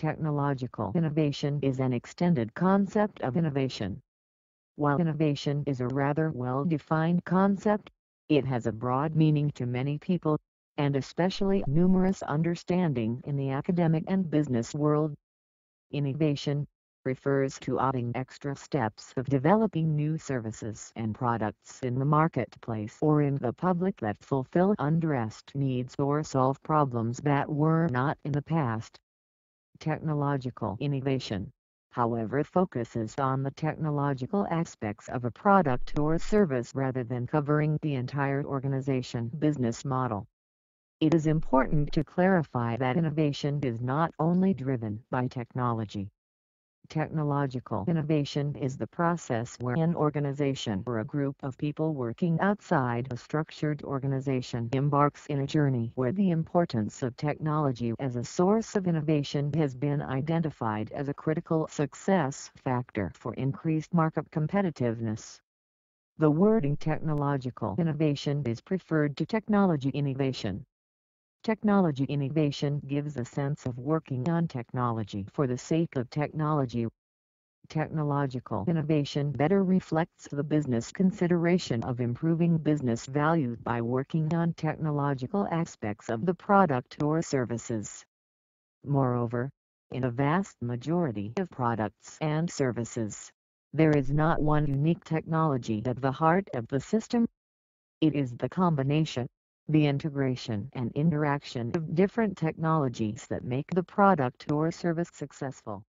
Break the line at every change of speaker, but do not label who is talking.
Technological innovation is an extended concept of innovation. While innovation is a rather well-defined concept, it has a broad meaning to many people, and especially numerous understanding in the academic and business world. Innovation refers to adding extra steps of developing new services and products in the marketplace or in the public that fulfill undressed needs or solve problems that were not in the past. Technological innovation, however, focuses on the technological aspects of a product or service rather than covering the entire organization business model. It is important to clarify that innovation is not only driven by technology. Technological innovation is the process where an organization or a group of people working outside a structured organization embarks in a journey where the importance of technology as a source of innovation has been identified as a critical success factor for increased market competitiveness. The wording technological innovation is preferred to technology innovation. Technology innovation gives a sense of working on technology for the sake of technology. Technological innovation better reflects the business consideration of improving business value by working on technological aspects of the product or services. Moreover, in a vast majority of products and services, there is not one unique technology at the heart of the system. It is the combination, the integration and interaction of different technologies that make the product or service successful.